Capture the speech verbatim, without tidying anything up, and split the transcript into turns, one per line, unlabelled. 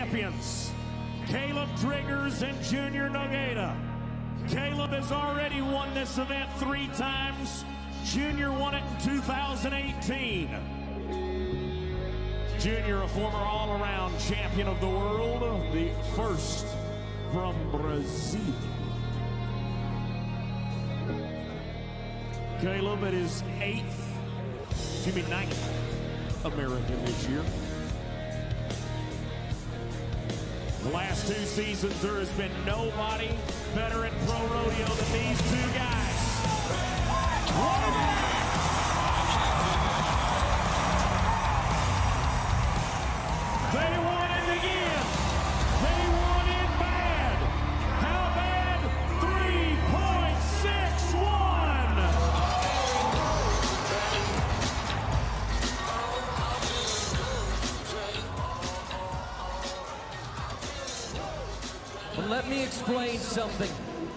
champions, Caleb Driggers and Junior Nogueira. Caleb has already won this event three times. Junior won it in two thousand eighteen. Junior, a former all-around champion of the world, the first from Brazil. Caleb at his eighth, excuse me, ninth American this year. The last two seasons, there has been nobody better at pro rodeo than these two guys. What a match! They won it again. They won it bad. How bad? three point six one.
Let me explain something.